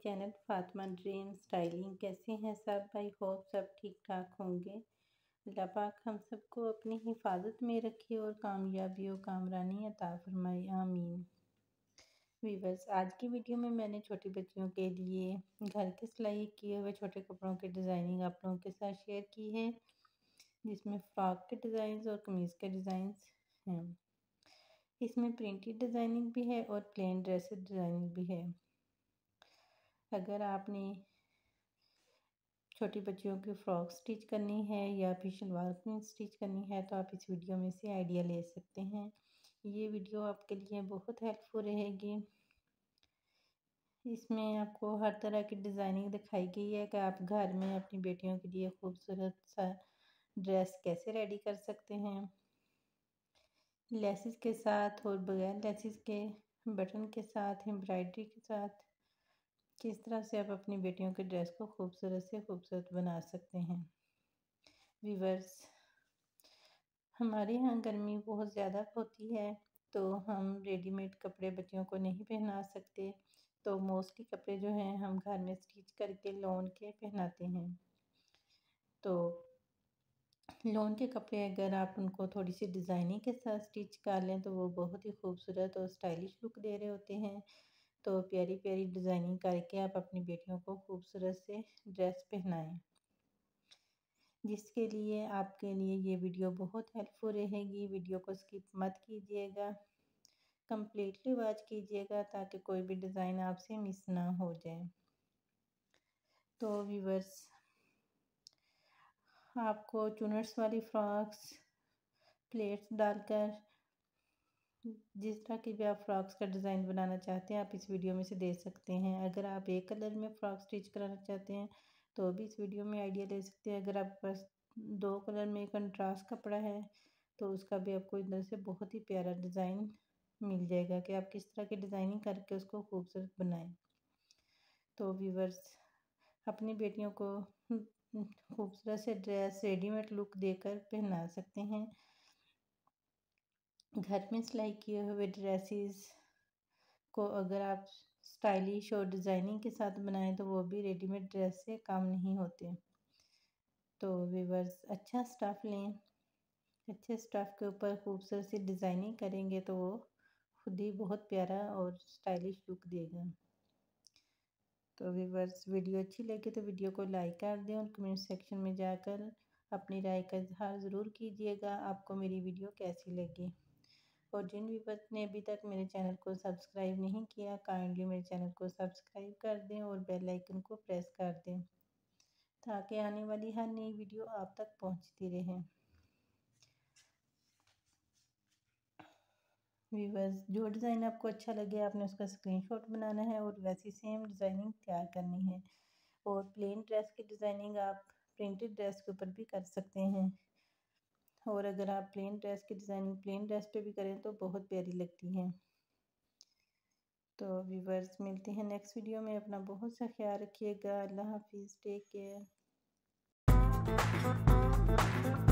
Channel Fatima dream styling. कैसे हैं सब? आई होप सब ठीक ठाक होंगे। अल्लाह पाक हम सबको अपनी हिफाजत में रखे और कामयाबी और कामरानी अता फरमाए, आमीन। वीवर्स, आज की वीडियो में मैंने छोटी बच्चियों के लिए घर के सिलाई किए हुए छोटे कपड़ों की डिज़ाइनिंग आप लोगों के साथ शेयर की है, जिसमें फ्रॉक के डिज़ाइन और कमीज़ के डिज़ाइन हैं। इसमें प्रिंटेड डिज़ाइनिंग भी है और प्लेन ड्रेसेस डिज़ाइनिंग भी है। अगर आपने छोटी बच्चियों की फ़्रॉक स्टिच करनी है या फिर शलवार कमीज़ स्टिच करनी है तो आप इस वीडियो में से आइडिया ले सकते हैं। ये वीडियो आपके लिए बहुत हेल्पफुल रहेगी। इसमें आपको हर तरह की डिज़ाइनिंग दिखाई गई है कि आप घर में अपनी बेटियों के लिए खूबसूरत सा ड्रेस कैसे रेडी कर सकते हैं, लेसेस के साथ और बगैर लेसेस के, बटन के साथ, एम्ब्रॉयडरी के साथ। किस तरह से आप अपनी बेटियों के ड्रेस को खूबसूरत से खूबसूरत बना सकते हैं। व्यूअर्स, हमारे यहाँ गर्मी बहुत ज़्यादा होती है तो हम रेडीमेड कपड़े बच्चियों को नहीं पहना सकते, तो मोस्टली कपड़े जो हैं हम घर में स्टिच करके लॉन के पहनाते हैं। तो लॉन के कपड़े अगर आप उनको थोड़ी सी डिज़ाइनिंग के साथ स्टिच कर लें तो वो बहुत ही खूबसूरत और स्टाइलिश लुक दे रहे होते हैं। तो प्यारी प्यारी डिज़ाइनिंग करके आप अपनी बेटियों को खूबसूरत से ड्रेस पहनाएं, जिसके लिए आपके लिए ये वीडियो बहुत हेल्पफुल रहेगी। वीडियो को स्किप मत कीजिएगा, कंप्लीटली वॉच कीजिएगा ताकि कोई भी डिज़ाइन आपसे मिस ना हो जाए। तो व्यूअर्स, आपको चुनट्स वाली फ्रॉक्स प्लेट्स डालकर जिस तरह की भी आप फ्रॉक्स का डिज़ाइन बनाना चाहते हैं आप इस वीडियो में से दे सकते हैं। अगर आप एक कलर में फ़्रॉक स्टिच कराना चाहते हैं तो भी इस वीडियो में आइडिया ले सकते हैं। अगर आपके पास दो कलर में कंट्रास्ट कपड़ा है तो उसका भी आपको इधर से बहुत ही प्यारा डिज़ाइन मिल जाएगा कि आप किस तरह की डिज़ाइनिंग करके उसको खूबसूरत बनाएं। तो व्यूअर्स, अपनी बेटियों को खूबसूरत से ड्रेस रेडीमेड लुक देकर पहना सकते हैं। घर में सिलाई किए हुए ड्रेसेस को अगर आप स्टाइलिश और डिज़ाइनिंग के साथ बनाएं तो वो भी रेडीमेड ड्रेस से कम नहीं होते। तो व्यूअर्स, अच्छा स्टफ़ लें, अच्छे स्टफ़ के ऊपर खूबसूरत सी डिज़ाइनिंग करेंगे तो वो खुद ही बहुत प्यारा और स्टाइलिश लुक देगा। तो व्यूअर्स, वीडियो अच्छी लगे तो वीडियो को लाइक कर दें और कमेंट सेक्शन में जाकर अपनी राय का इजहार ज़रूर कीजिएगा आपको मेरी वीडियो कैसी लगी। और जिन व्यूअर्स ने अभी तक मेरे चैनल को सब्सक्राइब नहीं किया, काइंडली मेरे चैनल को सब्सक्राइब कर दें और बेल आइकन को प्रेस कर दें ताकि आने वाली हर नई वीडियो आप तक पहुंचती रहे। व्यूअर्स, जो डिज़ाइन आपको अच्छा लगे आपने उसका स्क्रीनशॉट बनाना है और वैसी सेम डिज़ाइनिंग तैयार करनी है। और प्लेन ड्रेस की डिज़ाइनिंग आप प्रिंटेड ड्रेस के ऊपर भी कर सकते हैं। और अगर आप प्लेन ड्रेस की डिज़ाइनिंग प्लेन ड्रेस पे भी करें तो बहुत प्यारी लगती है। तो व्यूअर्स, मिलते हैं नेक्स्ट वीडियो में। अपना बहुत सा ख्याल रखिएगा। अल्लाह हाफिज़, टेक केयर।